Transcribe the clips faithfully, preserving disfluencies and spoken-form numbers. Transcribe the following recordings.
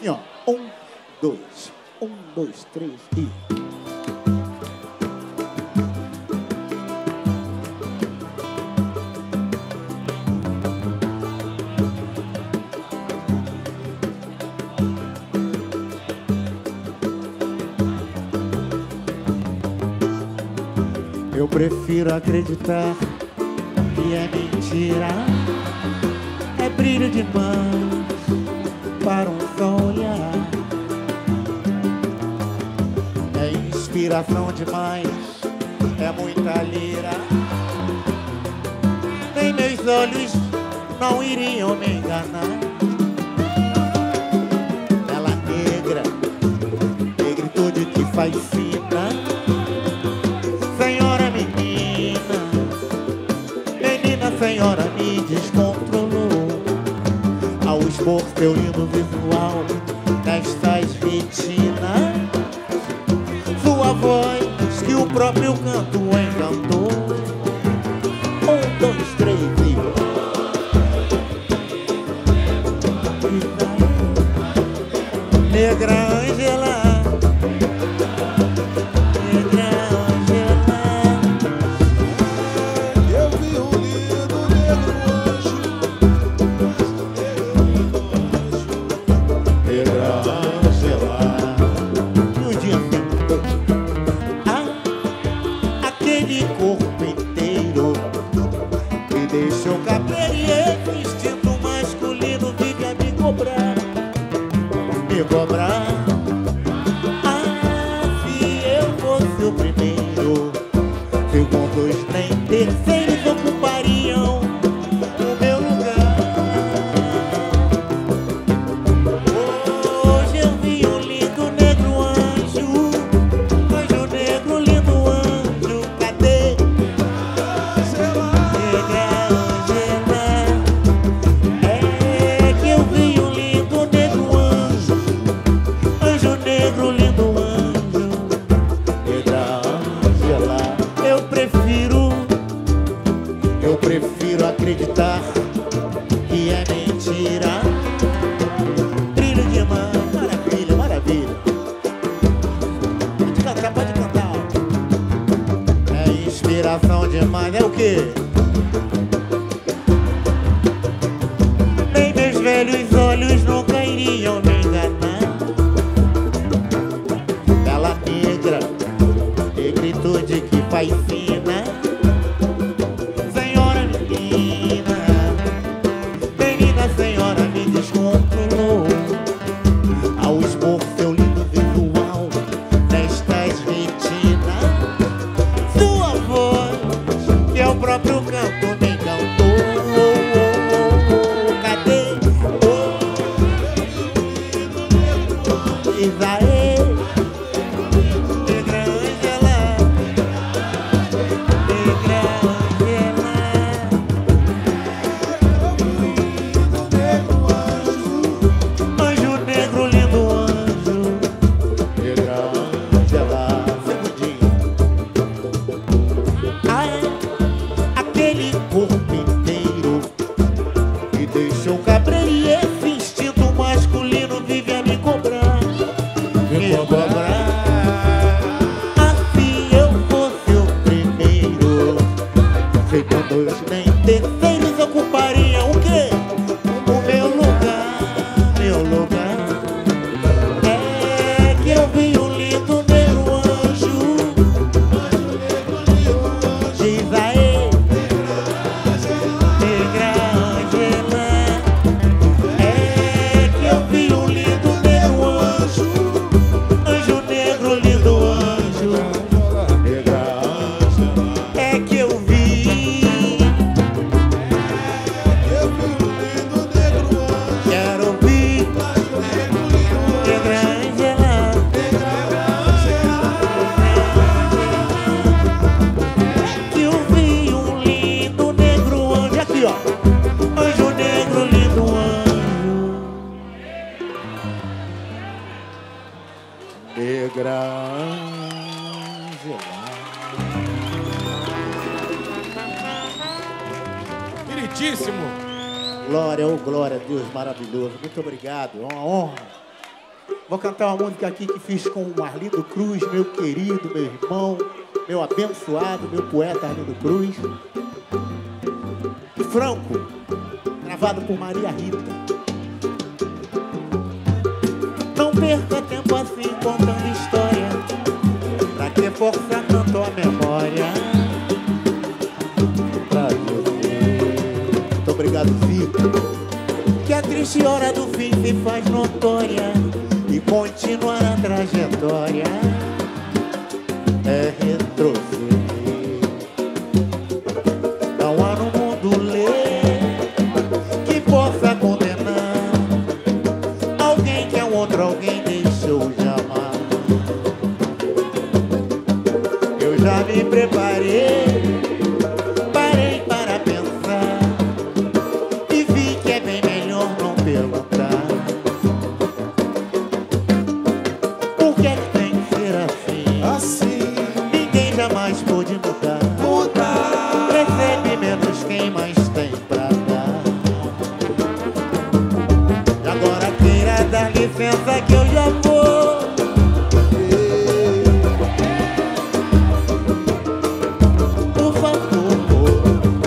assim, ó. Um, dois. Um, dois, três e... Eu prefiro acreditar que é mentira. É brilho demais para um só olhar. É inspiração demais, é muita lira. Nem meus olhos não iriam me enganar. Ela negra, negritude que faz fina. Senhora menina, menina senhora me descontrolou. Ao expor seu lindo visual nestas retinas, sua voz que o próprio canto encantou. Um, dois, três e... Negra Ângela, cobrar. Ah, se eu fosse o primeiro, segundos nem terceiros ocupariam o meu lugar. Hoje eu vi um lindo negro anjo, anjo negro, lindo anjo, cadê? Negra Ângela, é que eu vi um lindo negro anjo, negro, lindo anjo, negra Ângela. Eu prefiro, eu prefiro acreditar que é mentira. Brilho demais, maravilha, maravilha. Pode cantar, pode cantar. É inspiração demais, é o quê? Nem meus velhos olhos nunca iriam me enganar. Negritude que faz fina. Senhora menina, menina senhora me descontrolou. Ao expor seu lindo visual nestas retinas, sua voz que é o próprio canto me encantou. Cadê? Oh, Isaê, terceiros ocupariam o quê? O meu lugar, meu lugar. É que eu vi um lindo negro anjo, diz aí, negra Ângela. É que eu vi um lindo negro anjo, anjo negro, lindo anjo, negra Ângela. É que eu vi negra Ângela. Queridíssimo. Glória, oh glória a Deus, maravilhoso. Muito obrigado, é uma honra. Vou cantar uma música aqui que fiz com o Arlindo Cruz, meu querido, meu irmão, meu abençoado, meu poeta Arlindo Cruz. Franco, gravado por Maria Rita. Não perca tempo assim contando história, pra que forçar tanto a memória? Pra você. Muito obrigado, Vitor. Que a triste hora do fim se faz notória e continuar a trajetória é retroceder. Não há no mundo lei que possa condenar alguém que é um outro alguém deixou de amar. Eu já me preparei, parei para pensar e vi que é bem melhor não perguntar. Por que é que tem que ser assim? Assim ninguém jamais pôde mudar. Mudar. Recebe menos quem mais tem pra dar. E agora queira dar licença que eu já vou. Por favor,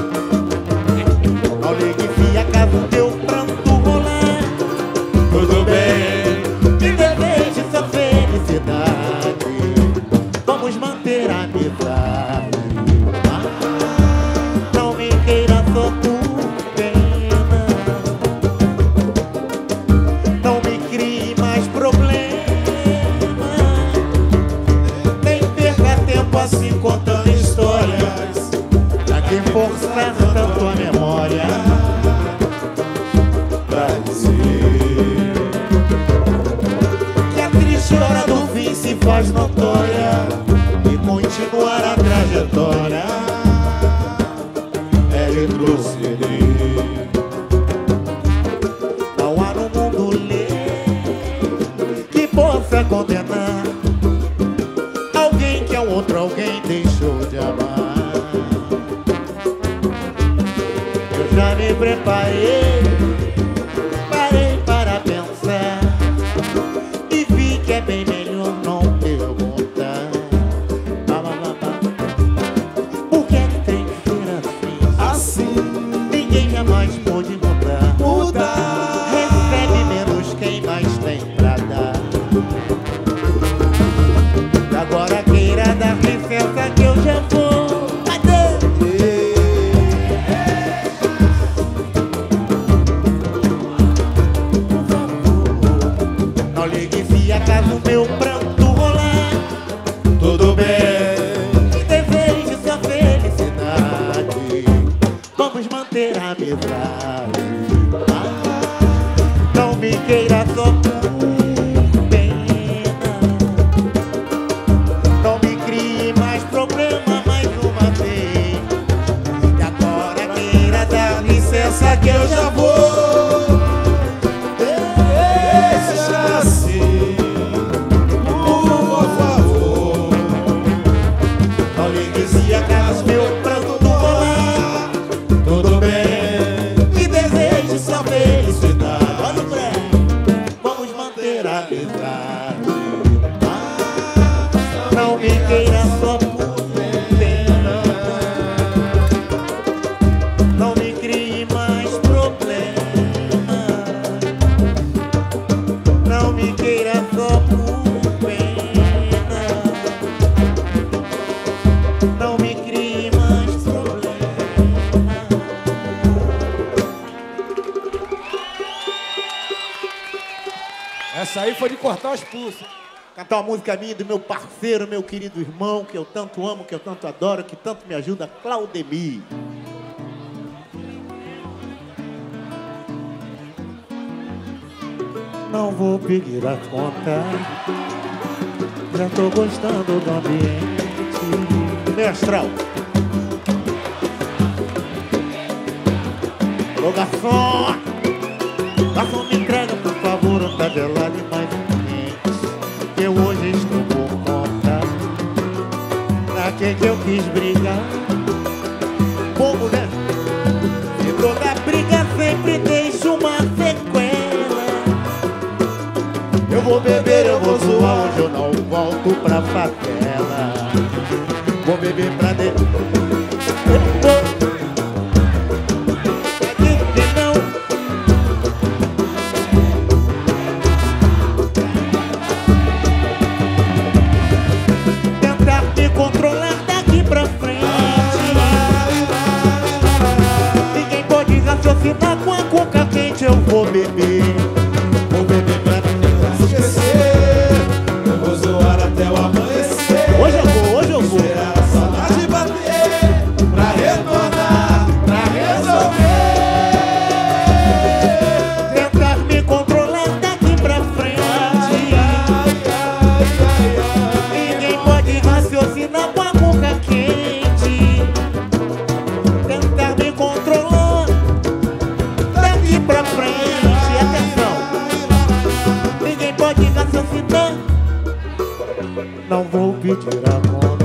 não ligue se acaso teu pranto rolar. Tudo bem, me deseje sua felicidade. Vamos manter a amizade. Ah, não me queira só por pena. Não me crie mais problema. Nem perca tempo assim contando histórias, pra que forçar tanto a memória? Pra dizer que a triste hora do fim se faz notória e continuar a trajetória é retroceder. Não há no mundo lei que possa condenar alguém que é um outro alguém deixou de amar. Eu já me preparei, parei para pensar e vi que é bem melhor não perguntar. Bah, bah, bah, bah. Por que é que tem que ser assim? Assim ninguém jamais pôde mudar. Mudar. Recebe menos quem mais tem pra dar. E agora queira dar licença que eu já vou. Não ligue se acaso meu pranto rolar. Tudo bem, me deseje sua felicidade. Vamos manter a amizade. Ah, não me queira só por pena. Não me crie mais problema mais uma vez. E agora queira dar licença que eu já vou. Deixa assim, por favor. Não ligue se acaso meu pranto rolar. Tudo bem, me deseje sua felicidade. Olha o pré, vamos manter a amizade. Ah, não me queira só por pena. Não me crie mais problema. Não me queira só por pena. Não me crie mais problema. Essa aí foi de cortar os pulsos. Cantar uma música minha do meu parceiro, meu querido irmão, que eu tanto amo, que eu tanto adoro, que tanto me ajuda, Claudemir. Não vou pedir a conta, já tô gostando do ambiente. Mestral. Ô garçom, garçom, me entrega por favor um tabelado e mais um quente, que eu hoje estou por conta. Pra que que eu quis brigar? Como, né? E toda briga sempre deixa uma sequela. Eu vou beber, eu vou zoar, hoje eu não volto pra favela. Vou beber pra dentro. Tentar me controlar daqui pra frente. Ninguém pode raciocinar com a coca quente. Eu vou beber. Vou beber pra esquecer. Eu vou zoar até o amanhecer. Hoje eu vou, hoje eu vou. Esperar a saudade bater pra retornar, pra resolver. Tentar me controlar daqui pra frente. Ninguém pode raciocinar com a boca quente. Tentar me controlar daqui pra frente. Atenção. Ninguém pode raciocinar. Não vou pedir a conta.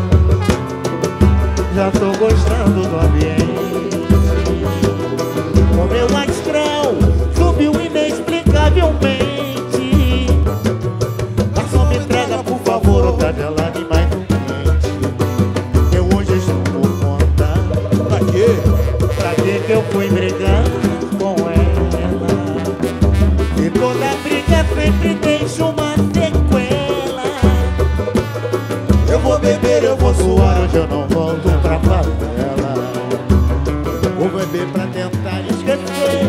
Já tô gostando do ambiente. O meu astral subiu inexplicavelmente. Garçom, me entrega, por favor, outra gelada e mais um quente. Eu hoje estou por conta. Pra quê? Pra que que eu fui brigar com ela? E toda briga sempre deixa uma sequela. Eu vou beber, eu vou suar, hoje eu não volto pra favela. Vou beber pra tentar esquecer.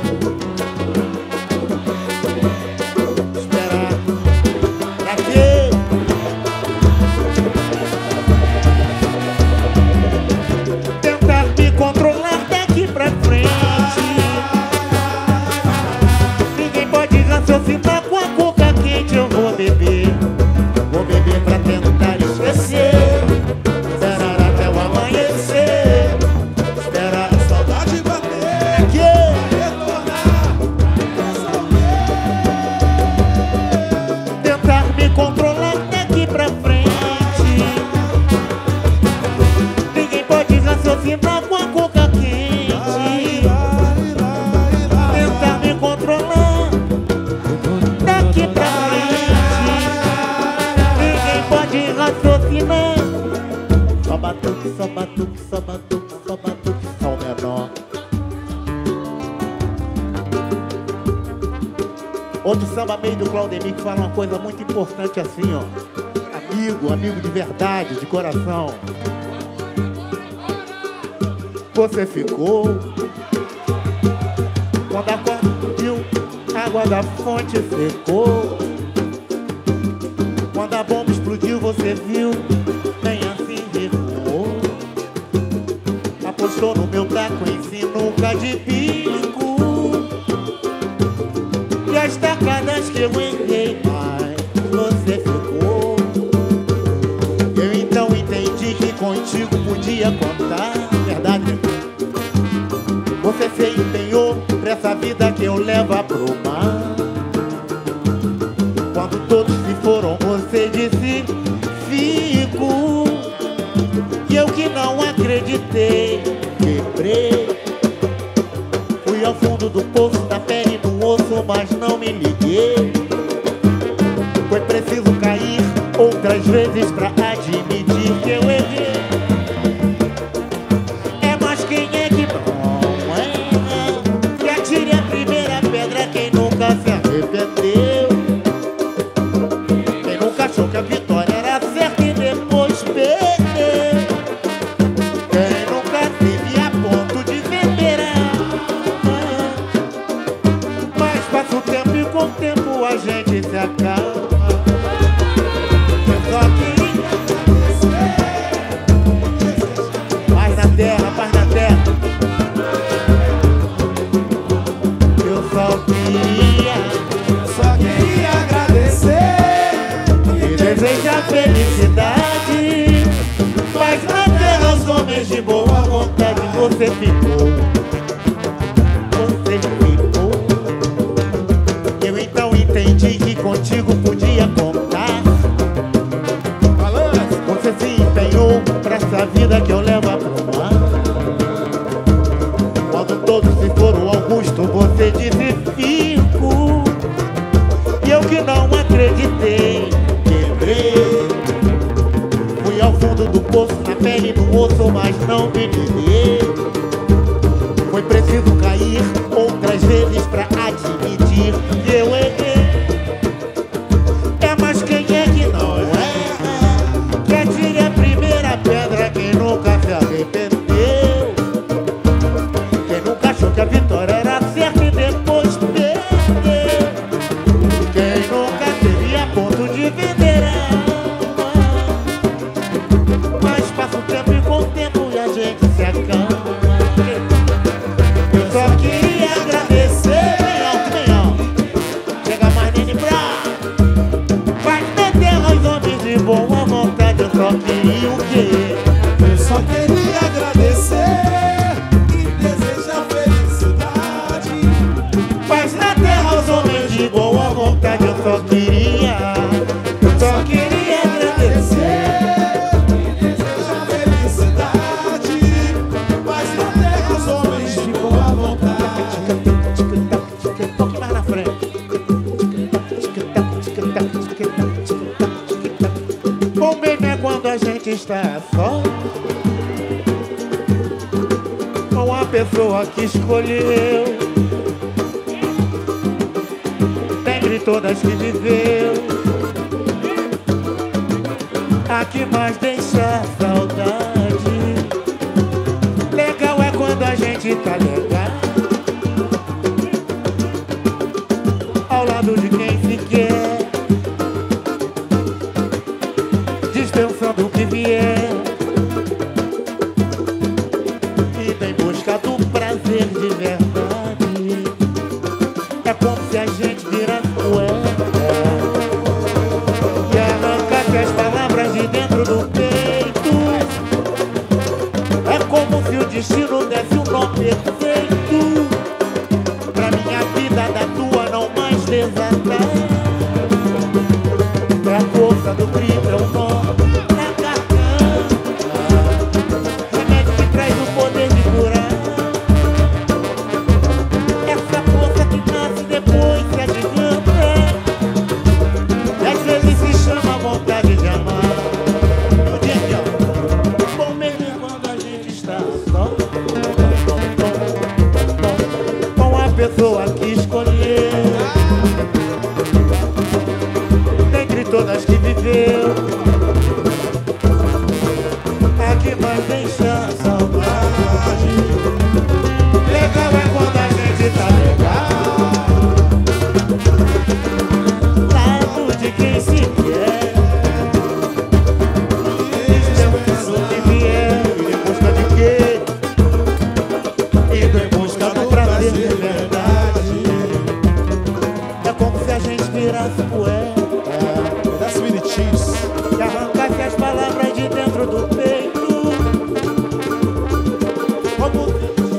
Esperar. Pra quê? Tentar me controlar daqui pra frente. Ninguém pode raciocinar com a coca quente. Eu vou beber. Vou beber pra tentar esquecer. Esperar até o amanhecer. Esperar A saudade bater aqui. pra retornar, resolver. Tentar me controlar daqui pra frente. Ninguém pode raciocinar com a coca quente. Tentar me controlar daqui pra frente. Ninguém pode raciocinar. Só batuque, só batuque, só batuque, só batuque, só o menor. Outro samba meio do Claudemir que fala uma coisa muito importante assim, ó. Amigo, amigo de verdade, de coração. Você ficou quando a corda subiu, a água da fonte secou. Quando a bomba explodiu, você viu, nem assim recuou. Apostou no meu taco em sinuca de bico. E as tacadas que eu errei, mas você ficou. Eu então entendi que contigo podia contar. Verdade. Você se empenhou pra essa vida que eu levo pro mar. Quando todos se foram, você disse fico. E eu que não acreditei, quebrei. Fui ao fundo do poço, da pele no osso, mas não me liguei. Foi preciso cair outras vezes pra admitir que eu errei. É, mas quem é que não erra? Que atire a primeira pedra quem nunca se arrependeu. Quem nunca achou que a vitória era certa e depois perdeu. Quem nunca teve a ponto de vender a alma. Mas passa o tempo e com o tempo a gente se acalma. Eu só queria paz na terra, paz na terra. Eu só queria, Só queria agradecer e desejar felicidade. Mas na terra os homens de boa vontade. Você ficou, você ficou. Eu então entendi que contigo podia contar. balanço. Você se empenhou pra essa vida que eu levo pro mar. Quando todos se foram ao busto, você disse fico. E eu que não acreditei, quebrei. Fui ao fundo do poço, na pele do osso, mas não me liguei. Foi preciso cair outras vezes pra admitir que eu errei. É, mas quem é que não erra? Que atire a primeira pedra quem nunca se arrependeu. Quem nunca achou que a vitória era certa e depois perdeu. Quem nunca teve a ponto de vender a alma. Mas passa o tempo e com o tempo e a gente se acalma. Eu só queria agradecer. Bem alto, bem alto. Chega mais, Nene Brau. Vai na terra os homens de boa vontade. Eu só queria o quê? Eu só queria agradecer e desejar felicidade. Paz na terra os homens de boa vontade. Eu só queria, eu só queria agradecer E desejar felicidade. Paz na terra os homens de boa vontade. Um pouquinho mais na frente. Bom mesmo é quando a gente está só, com a pessoa que escolheu, dentre todas que viveu, a que mais deixa saudade. Legal é quando a gente tá legal, ao lado de quem se quer, dispensando o que vier, indo em busca do prazer de verdade. É como se a gente virasse poeta e arrancasse as palavras de dentro do peito. É como se o destino desse um nó perfeito pra minha vida da tua não mais desatar. É a força do grito, é o nó na garganta, remédio que traz o poder de curar. Essa força que nasce depois se agiganta, e às vezes se chama vontade de amar. No dia aqui, ó, bom mesmo é quando a gente está só, com a pessoa que escolheu, dentre todas que viveu, a que mais deixa saudade. Legal é quando a gente tá legal, lado de quem se quer, dispensando o que vier, e em busca de quê? Indo em busca do prazer de verdade. É como se a gente virasse poeta That's really cheese. e arrancasse as palavras de dentro do peito. Como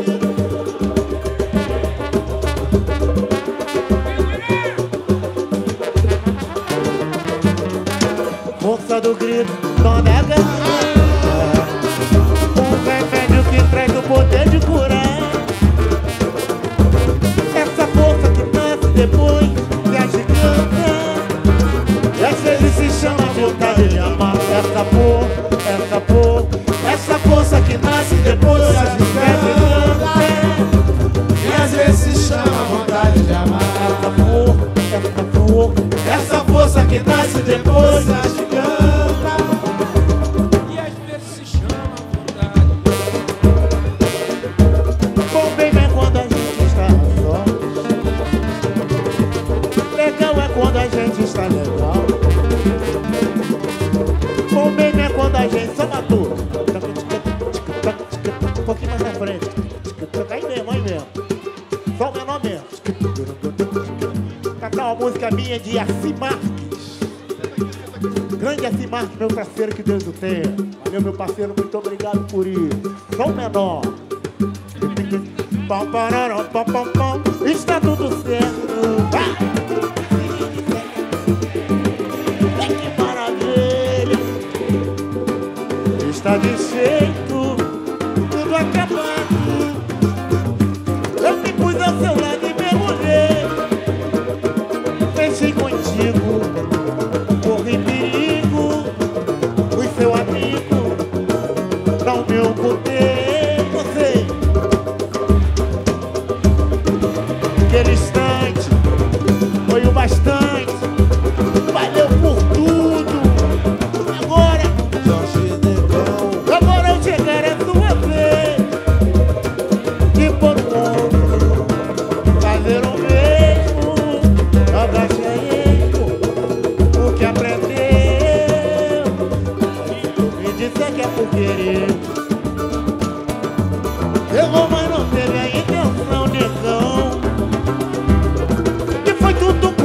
força do grito, dona da garganta, um remédio que traz o poder de curar. Essa força que nasce depois se agiganta, e às vezes se chama vontade de amar. Essa força, essa força, essa força que nasce depois se agiganta, E às vezes se chama vontade de amar. essa força, essa força, Essa força que nasce depois da giganta. E às vezes se chama vontade. bom bem é quando a gente está só. Legal é quando a gente está legal. Bom bem é quando a gente só matou. Um pouquinho mais na frente. Aí mesmo, aí mesmo. Só o menor mesmo. Cantar uma música minha de Assi Marques. Grande Assi Marques, meu parceiro, que Deus o tenha. Valeu, meu parceiro, muito obrigado por isso. Só o menor. Pam, pararam, pam, pam, pam. Está tudo certo. Ah! Que maravilha. Está de jeito, tudo acabado. Eu me pus ao seu lado e mergulhei. Fechei contigo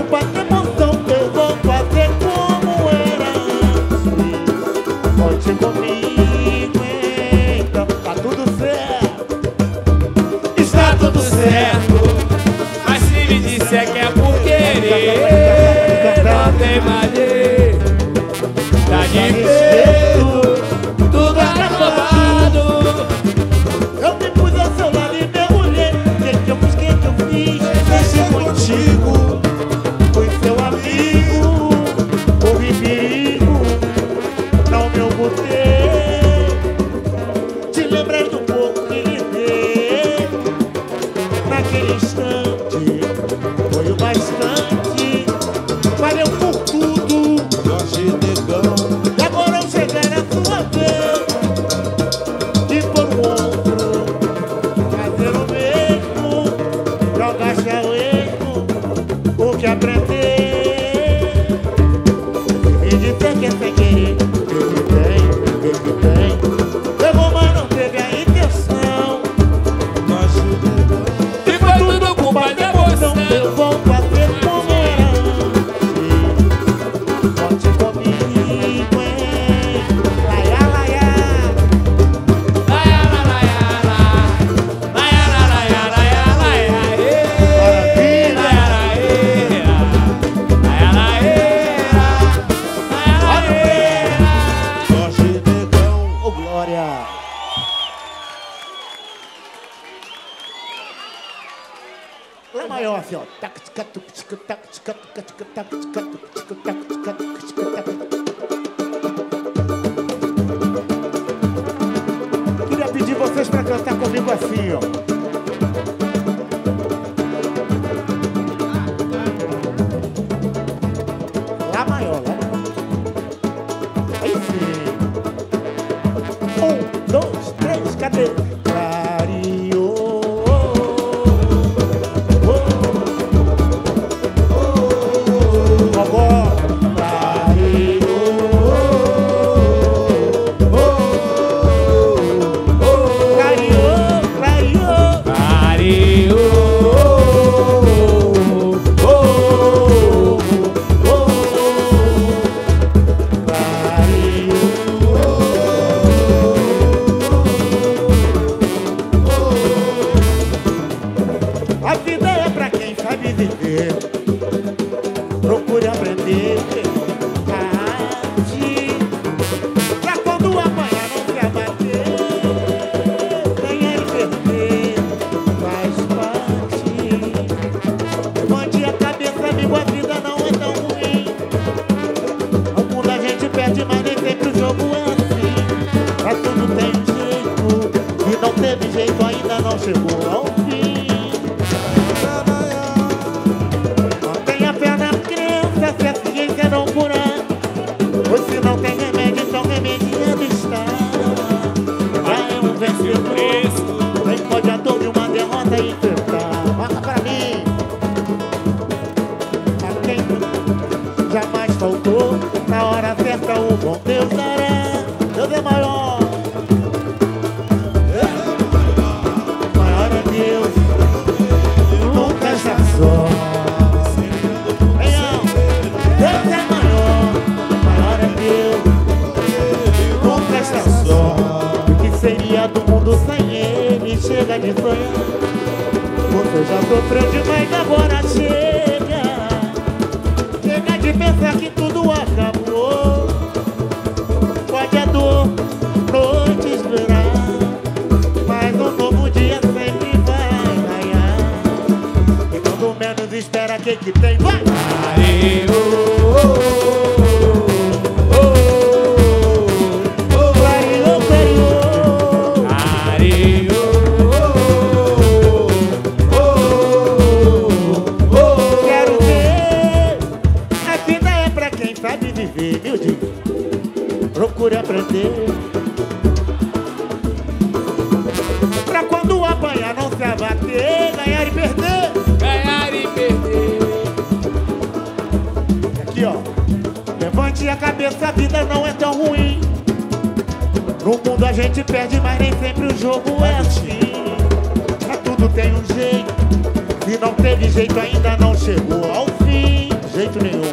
bater emoção, eu vou fazer como era antes. Conte comigo, então tá tudo certo. Está tudo certo. Mas se me disser que é por querer, não tem mais jeito. Tá difícil, tudo acabado. Eu me pus ao seu lado e mergulhei. O que que eu fiz, o que que eu fiz? Deixei contigo. Fui seu amigo, corri perigo, não me ocultei. Te lembras do pouco que lhe dei naquele instante, foi o bastante. Valeu por tudo, Jorge Negão. e agora eu chegar na sua vez e por um outro fazer o mesmo, jogar chaleco, o que aprender. Me dizer que é sem querer, vê que tem, vê que tem. Pegou, mas não teve a intenção. Jorge Negão. E foi tudo culpa da emoção. Eu vou fazer como era antes. Conte comigo, hein? Laia, laia. Laia, laia, laia. Laia, laia, laia, laia, ê. Maravilha. Laia, laia, laia, laia, laia, laia. Jorge Negão. Ô, Glória. Lá maior, assim, ó. Tac, tica, tuc, tica, tac, tica, tuc, tica, tac, tica, tuc, tica, tac, tica, tuc, tica, tac. Queria pedir vocês pra cantar comigo assim, ó. Lá maior, lá maior. Aí sim. Um, dois, três, cadê? Clareou. Vovó. Clareou. Clareou, clareou. Clareou. A vida é pra quem sabe viver. Procure aprender a arte, pra quando apanhar não se abater. Ganhar e perder faz parte. Levante a cabeça, amigo, a vida não é tão ruim. Ao mundo a gente perde, mas nem sempre o jogo é assim. Pra tudo tem um jeito, e não teve jeito, ainda não chegou ao fim. Mantenha a fé na crença, se a ciência não curar. Pois se não tem remédio, então remediando está. Já é um vencedor, quem pode a dor de uma derrota e enfrentar. Marca pra mim. A quem jamais faltou, na hora certa o bom Deus dará. Deus é maior. Maior é Deus, nunca está só. Venham, Deus é maior, maior é Deus, nunca está só. O que seria do mundo sem ele? Chega de sonhar. Você já sofreu demais, agora chega. Chega de pensar que tudo acabou. Pode a dor noites durar, mas um novo dia sempre vai raiar. E quando menos espera, quem que tem? Vai! Clareou, clareou. Quero ver. A vida é pra quem sabe viver, meu Deus. Procure aprender, pra quando apanhar não se abater. Ganhar e perder. Ganhar e perder. Aqui, ó. Levante a cabeça, a vida não é tão ruim. No mundo a gente perde, mas nem sempre o jogo é assim. Pra tudo tem um jeito, se não teve jeito ainda não chegou ao fim. jeito nenhum.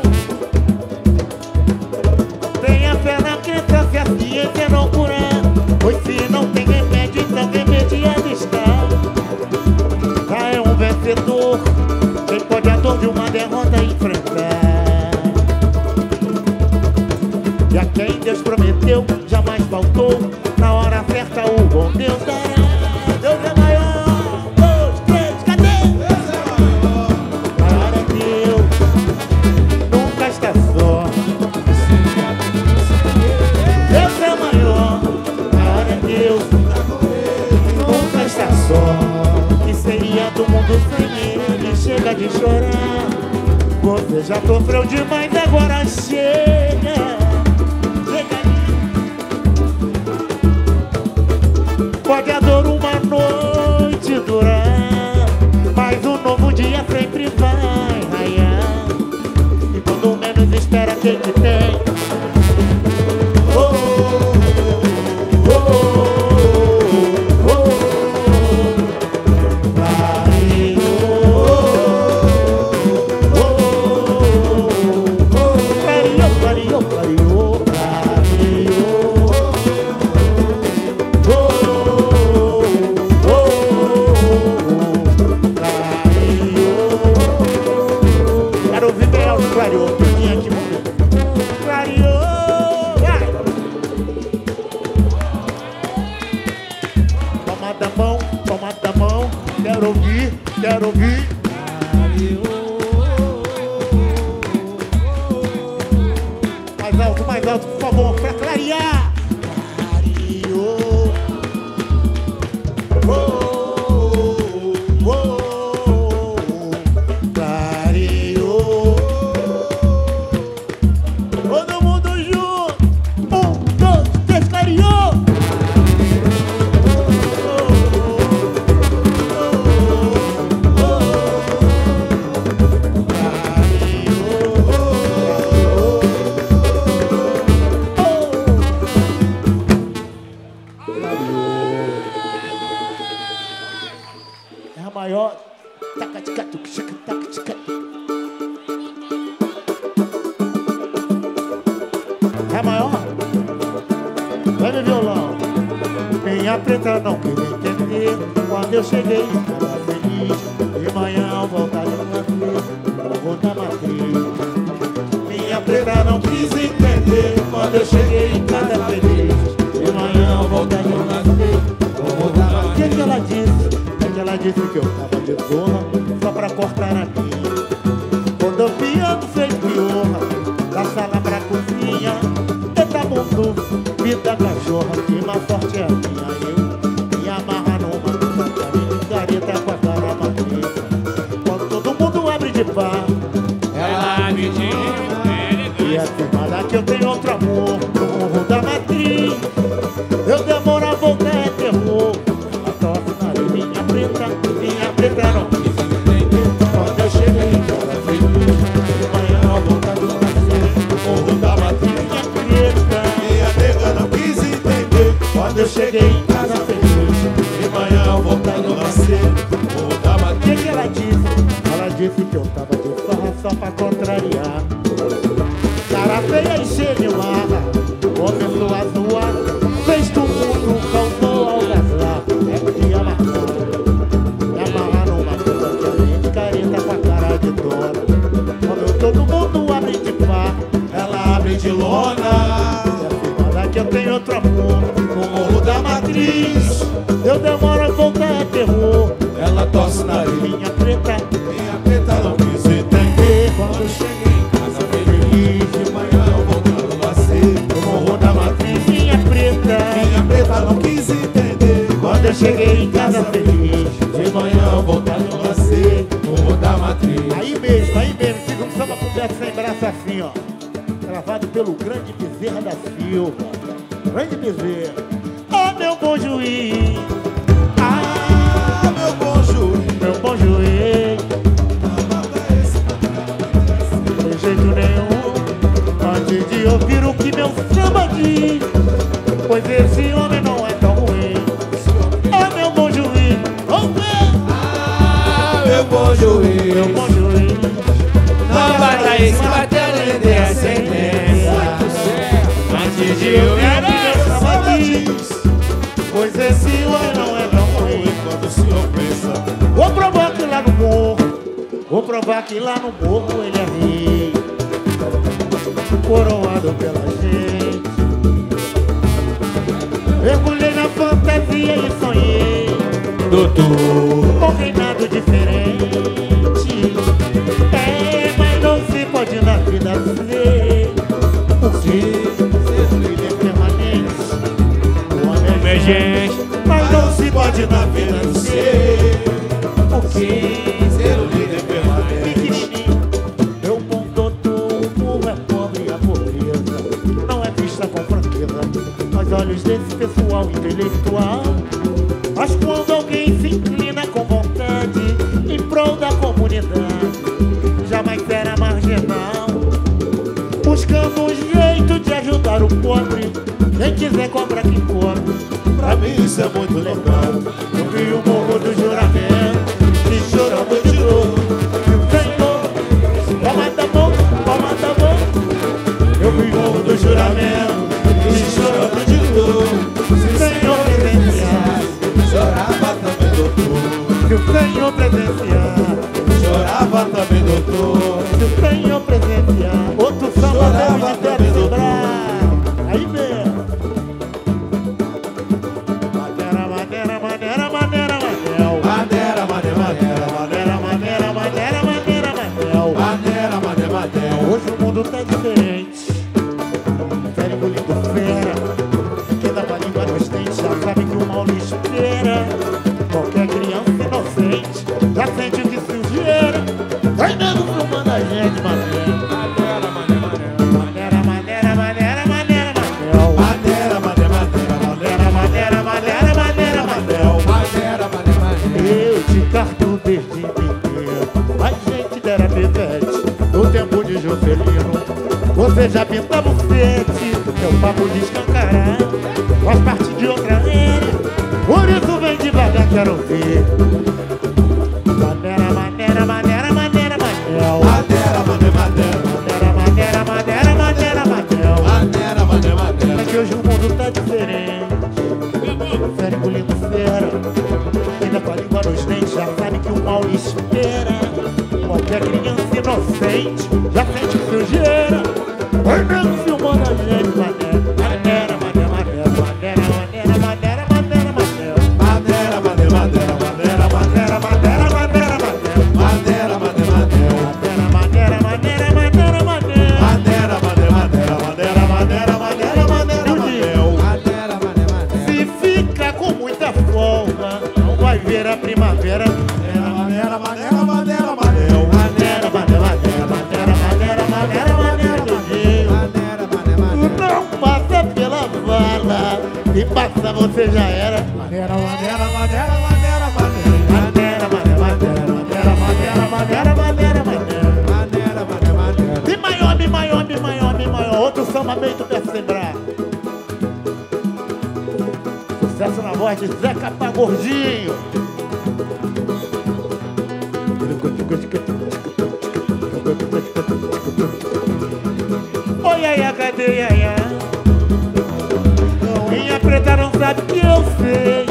Tenha fé na crença, se a ciência não curar, pois se não tem remédio, então remediado está. Já é um vencedor quem pode a dor de uma derrota enfrentar. E a quem Deus prometeu jamais faltou, na hora certa o bom Deus dará. Deus é maior. Um, dois, três, cadê? Deus é maior. Maior é Deus, nunca está só. Deus é maior, maior é Deus, nunca está só. Que seria do mundo sem ele? Chega de chorar. Você já sofreu demais, agora chega. Pode a dor uma noite durar, mas um novo dia sempre vai raiar. E quando menos espera, quem que tem? Oh, oh, oh, oh, oh, clareou, clareou, clareou, clareou. Clareou, tinha que morrer. Clareou, vai! Toma da mão, toma da mão. Quero ouvir, quero ouvir. Clareou. Mais alto, mais alto, por favor, pra clarear. Clareou. Oh, oh, oh. Clareou. Todo mundo junto. Um, dois, três, clareou. É a maior. É a maior. Vai meu violão. Minha preta não queria entender. Quando eu cheguei, estava feliz. De manhã ao voltar de uma vez, eu vou dar matriz. Minha preta não quis entender. Quando eu cheguei em casa feliz. De manhã ao voltar de uma vez, eu vou dar matriz. O que que ela disse? O que ela disse que eu tava de zorra só pra cortar a minha. Quando o piano fez piorra, da sala pra cozinha. Eita mundo, vida cachorra, que má sorte é a minha. Eu me amarra numa carinha de careta com a cara matriz. Quando todo mundo abre de par, ela abre de par. E é firmada que eu tenho outro amor, no morro da matriz. Eu demoro a voltar, é terror. A tosse na minha preta, minha preta não quis entender. Quando eu cheguei em casa feliz, de manhã ao voltar do nascer, no morro da matriz. Minha nega não quis entender. Quando eu cheguei em casa feliz, De manhã eu voltando a nascer, vou dar o que matriz. que ela disse? Ela disse que eu tava de farra só pra contrariar. Cara feia e cheia de marra, começou a zoar. Fez todo mundo, causou algazar. É que amarrar, me amarrar numa coisa que além de careta com a cara de dona. Quando todo mundo abre de par, ela abre de lona. Que eu tenho outro amor, no morro da matriz. Eu demoro a voltar, é terror. Ela torce o nariz. Minha preta, Minha preta não quis entender. quando eu cheguei em casa feliz, De manhã eu voltando a nascer, no morro da matriz. Minha preta, minha preta não quis entender. quando eu cheguei em casa feliz, De manhã eu voltando a nascer, vou dar matriz. aí mesmo, aí mesmo, fiz um samba com pé sem braço assim, ó. Gravado pelo grande Bezerra da Silva. Grande Bezerra. Oh, meu bom juiz. Ah, meu bom juiz. Meu bom juiz. De jeito nenhum, antes de ouvir o que meu samba diz, pois esse homem não é tão ruim. Oh, meu bom juiz. Vamos ver. Ah, meu bom Meu juiz. bom juiz. Não bata esse provar que lá no morro ele é rei, coroado pela gente. Mergulhei na fantasia e sonhei, doutor, com reinado diferente. É, mas não se pode na vida ser, porque ser líder permanente, o homem é gente. Mas não se pode na vida ser, porque ser o líder permanente. pequenininho, meu bom doutor, o povo é pobre e a pobreza não é vista com franqueza aos olhos desse pessoal intelectual. Mas quando alguém se inclina com vontade em prol da comunidade, jamais será marginal, buscando um jeito de ajudar o pobre. Quem quiser cobra quem cobre, Pra mim isso é muito legal. eu vi o morro do juramento e chorando de dor. Senhor, palma da mão, palma da mão. Eu vi o morro do juramento e chorando de dor. Senhor presenciar, Chorava também, doutor. se o Senhor presenciar, Chorava também, doutor. se o Senhor presenciar, outro samba Chorava deve de também, ter doutor. Aí mesmo. Maneira, maneira, maneira, maneira, manel. Maneira, maneira, maneira, Maneira, maneira, maneira, maneira, manel. maneira, maneira, maneira. Hoje o mundo tá diferente. Fera engolindo fera. Quem dá pra língua nos dentes já sabe que o mal lhe espera. Qualquer criança inocente já sente o que sujeira. Vai nego filmando a gente, maneira. maneira, maneira, maneira. Maneira, maneira, maneira, maneira, manel. Maneira, maneira, maneira, Maneira, maneira, maneira, maneira, manel. maneira, maneira, maneira. Eu te carto desde menino, a gente dera pivete. No tempo de Juscelino, você já pintava o sete. Seu papo de escancarar faz parte de outra era. Por isso vem devagar, quero ouvir. Maneira, maneira, maneira, maneira, manel. Maneira, maneira, maneira. Maneira, maneira, maneira, maneira, manel. Maneira, maneira, É maneira. que hoje o mundo tá diferente. Fera engolindo fera. Ainda com a língua nos dentes já sabe que o mal lhe espera. Qualquer criança inocente já sente sujeira. Vai mesmo filmando a gente, mané. Maneira, mané, maneira, maneira, maneira, maneira, maneira, maneira. Maneira, maneira, maneira, maneira, Maneira, maneira, maneira, maneira. maneira, maneira, maneira. Maneira, maneira, maneira, maneira, maneira. Maneira, maneira, maneira, maneira, maneira, maneira, maneira, maneira. Maneira, maneira, maneira. Se fica com muita folga, não vai ver a primavera. Maneira, maneira, maneira, maneira. Maneira, maneira, maneira, maneira, maneira, maneira, maneira, Dudinho. Maneira, maneira, maneira. Não passa pela vala, se passar você já era. Maneira, maneira, maneira, maneira, maneira. Maneira, maneira, maneira, maneira, maneira, maneira, maneira, maneira. Maneira, maneira, maneira. Mi maior, mi maior, mi maior, mi maior. Outro samba meio do Persembrar. Sucesso na voz de Zeca Pagordinho. Oi, ai, ai, cadê, ai, ai? Minha preta não sabe que eu sei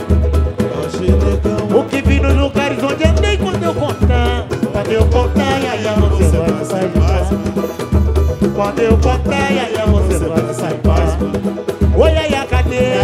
o que vi nos lugares onde andei quando eu contar. Quando eu contar, ai, ai, você vai sair paz. Quando eu contar, ai, ai, você vai sair paz. Oi, ai, ai, cadê?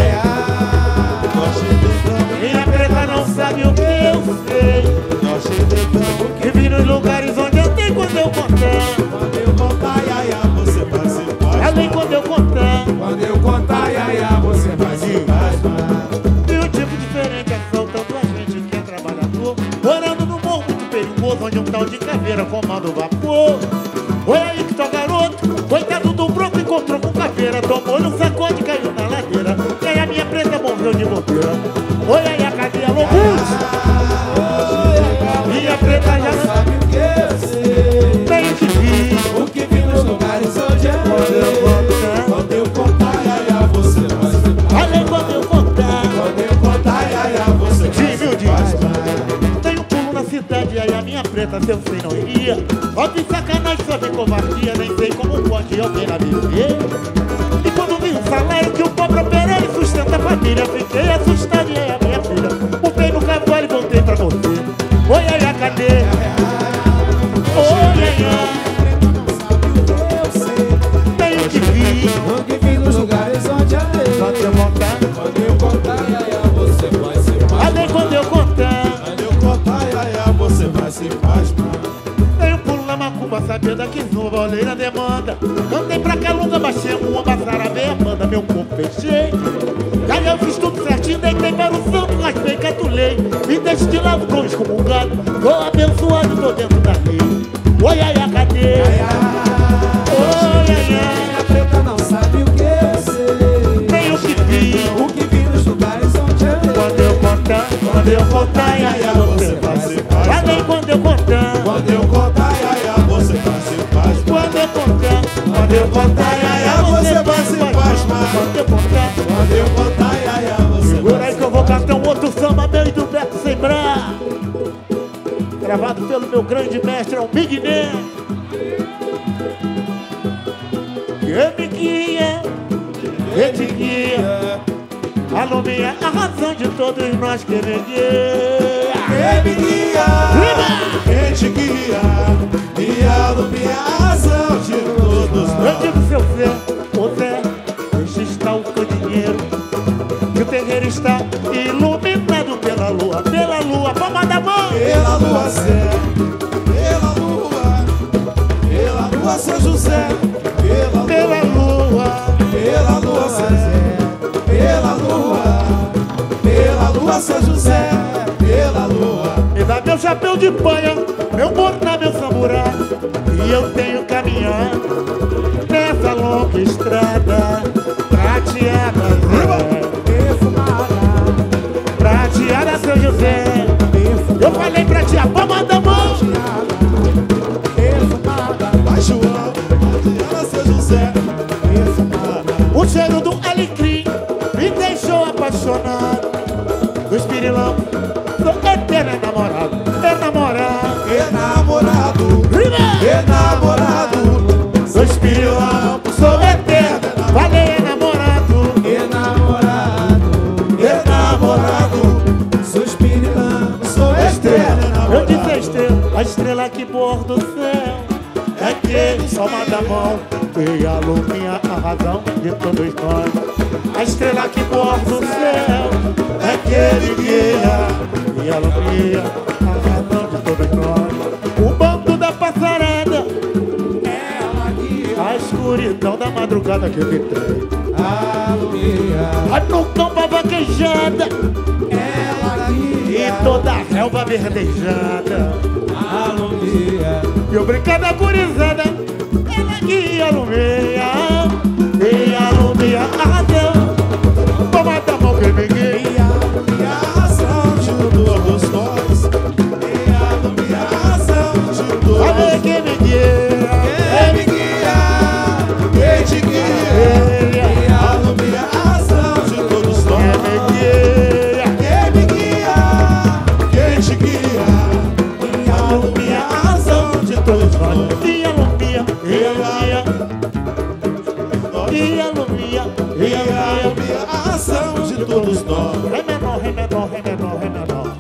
Minha preta não sabe o que eu sei o que vi nos lugares onde andei quando eu contar. Quando eu contar, iaia, você vai ser paz. Além quando eu contar. Quando eu contar, iaia, você vai ser paz. E um tipo diferente é soltando a gente que é trabalhador, morando no morro muito perigoso, onde um tal de caveira comanda o vapor. Oi aí que tô garoto, coitado do broco, encontrou com caveira, tomou-lhe um sacode e caiu na ladeira. E aí a minha preta morreu de bobeira. Oi aí a cadeia Lobus. Minha preta já Sabe o que eu sei? tem que vir. O que vi nos lugares onde eu Quando eu andei. contar, Quando eu contar, iaia, você vai ser paz. olha quando eu contar. Quando eu contar, iaia, você vai Diz, ser meu paz. Deus. Tem um pulo na cidade, aí a minha preta, se eu sei, não iria. Ó de sacanagem, só de covardia, nem sei como pode alguém lá viver. E quando vi o salário que o pobre opera e sustenta a família, fiquei assustado e aí a minha filha. Pulei no cavalo e voltei pra você. Oi, aí a cadeia. Oi, que zumba, olhei na demanda. Cantei pra Calunga, baixei uma bazara, banda, meu corpo fechei. E aí eu fiz tudo certinho, deitei para o santo, raspei, catulei. Me destilado pro excomungado, tô abençoado, tô dentro da lei. Oi, ai, ai, cadê? Oi, ai, ai. A preta não sabe o que eu sei. Nem o que vi, O que vi nos lugares onde eu andei. quando eu contar, quando eu contar, ai, ai, você vai se faz. Lá vem quando eu contar, Quando eu contar, ai, ai, você vai se pasmar. quando eu contar, Quando eu contar, ai, ai, você vai se pasmar. quando eu contar. Quando eu contar, ai, ai, você Segura vai aí se que eu vou cantar um outro samba meu e do Beto Sem Bra. Gravado pelo meu grande mestre, é o Big Né. Que me guia, que te guia, alumia a razão de todos nós que me guia. Quem me guia, quem te guia, me alumia a razão de todos Eu nós. digo seu Zé, ô Zé, deixa estar o teu dinheiro, que o terreiro está iluminado pela lua, pela lua, palma da mão. Pela lua, Zé, pela lua, pela lua, São José, pela Pela lua, lua, pela lua, Zé, pela lua, pela lua, São José, pela lua. me dá meu chapéu de panha, meu morná, meu samburá, e eu tenho caminhado nessa longa estrada prateada, prateada, São José. Eu falei pra ti, a palma da mão. Vai, João, Adriana, São José, O cheiro do alecrim me deixou apaixonado. Do espirilão, sou eterno enamorado, enamorado. enamorado, enamorado, Do espirilão, sou eterno, falei enamorado. enamorado, enamorado, sou espírito, sou estrela, Eu disse a enamorado. estrela, a estrela que borda o céu. É quem toma da mão e alumia a razão de todos nós. A estrela que borda o céu é quem guia e alumia a razão de todos nós. O bando da passarada, Ela guia, a escuridão da madrugada que me traz. alumia, A no campo a vaquejada ela e guia, toda a relva verdejada. alumia, E obrigada gurizada, ela guia, alumia e alumia a razão. Toma da mão que me guia. e a razão de todos nós, e alumia a razão de todos Olha nós. que me guia. Quem me guia, quem te guia, e alumia a razão de todos Que nós. me guia. Quem me guia, quem te guia, e alumia a razão de todos nós. E alumia, e alumia, e alumia, e E alumia. alumia a razão de todos nós. Ré menor, ré menor, ré menor, ré menor.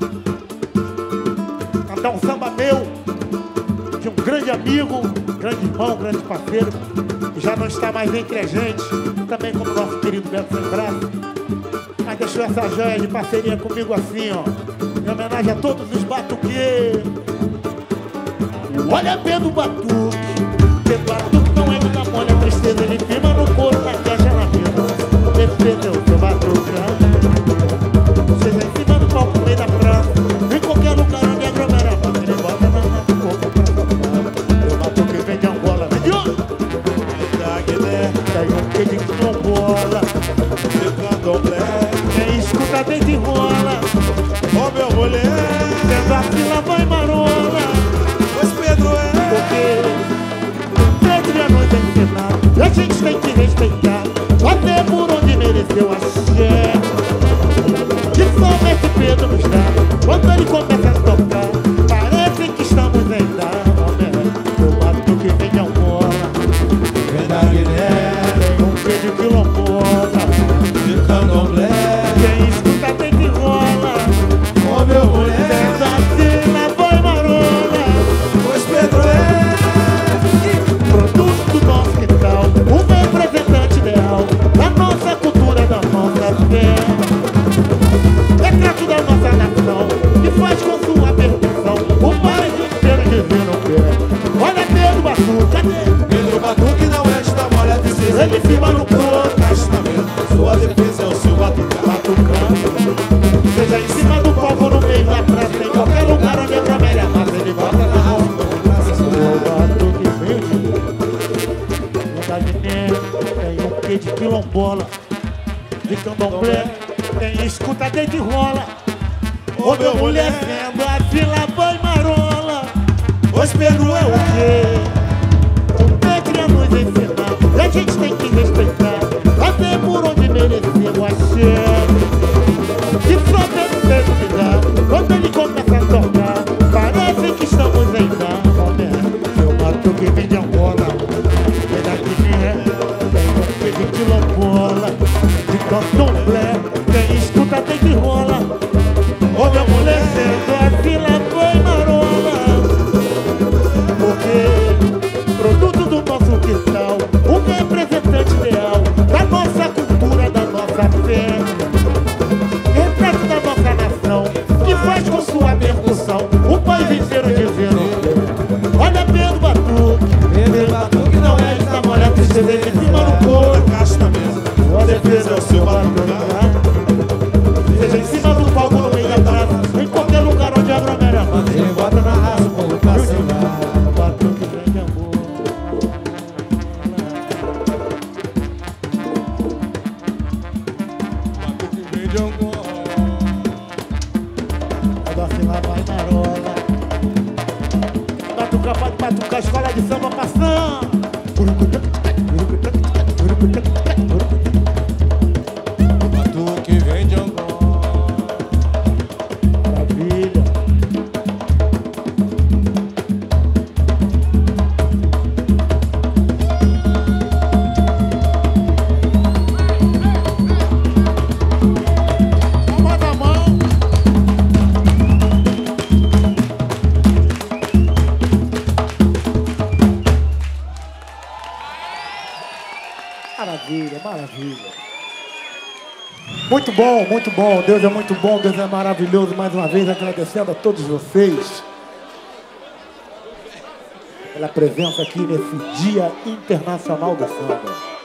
Cantar um samba meu, de um grande amigo, grande irmão, grande parceiro, que já não está mais entre a gente, também como nosso querido Beto Sem Braço, mas deixou essa joia de parceria comigo assim, ó, em homenagem a todos os batuqueiros. Olha bem do batuque, que batuque não é muita mole, a tristeza ele firma no corpo, na caixa na vida. Defendeu seu batucão, seja em cima do palco, no meio da praça, em qualquer lugar onde aglomera a mão, ele bota na mão do corpo pra tocar. Meu batuque vem de Angola, vem de onde? Da Guiné, Daí um que de quilombola, de candomblé, quem escuta desenrola, ô meu mulher, vendo a fila vai marola, pois Pedro é. porque entre a noite é ensinado, e a gente tem que respeitar, até por onde mereceu axé. Que somente Pedro nos dá, quando ele começa a tocar, parece que estamos em Dalma. Eu bato que vem de Angola, Vem da Guiné, tem um que de quilombola, de candomblé, quem escuta tem que rola, ô meu mulher, vendo a fila vai marola. pois Pedro é. Produto do nosso quintal, um representante ideal da nossa cultura, da nossa fé. Retrato da nossa nação, que faz com Pedro Batuque não é de dar mole, precisa Ele firma no corpo. Castamento, sua defesa é o seu batucão. Seja em cima do palco, no meio da praça, em qualquer lugar onde a bromélia mata, ele bota na mão. O batuque verde, verdade mesmo, tem um quê de quilombola, de candomblé, tem escuta desde rola. Ô meu mulher vendo a fila boi marola. Pois Pedro é o quê? O Pedro é nos ensinar, e a gente tem que respeitar, até por onde merecer o axé. E só Pedro Pedro me dá, quando ele começa a tocar, parece que estamos em momento. Eu mato que vem de Angola, verdade minha, tem um quê de quilombola, de candomblé, tem escuta desde rola. Ô meu mulher vendo a fila boi marola. Porque produto do nosso quintal, um representante ideal da nossa cultura, da nossa fé, retrato da nossa nação, que faz com sua percussão o país inteiro dizendo: olha Pedro Batuque, Pedro Batuque não é de dar mole, olha a tristeza em cima no corpo. Castamento, sua defesa é o seu batucão. Seja em cima do palco, no meio da praça, em qualquer lugar onde a bromélia mata, Ele bota na raça, o povo pra sambar. o batuque vem de amor. Batuque vem de Angola. Da fila vai marola. Batuca, pode batucar, escola de samba passando. Batuque vem de Angola. Maravilha. Palma da mão. Maravilha, maravilha. Muito bom, muito bom. Deus é muito bom, Deus é maravilhoso. Mais uma vez agradecendo a todos vocês pela presença aqui nesse Dia Internacional do Samba.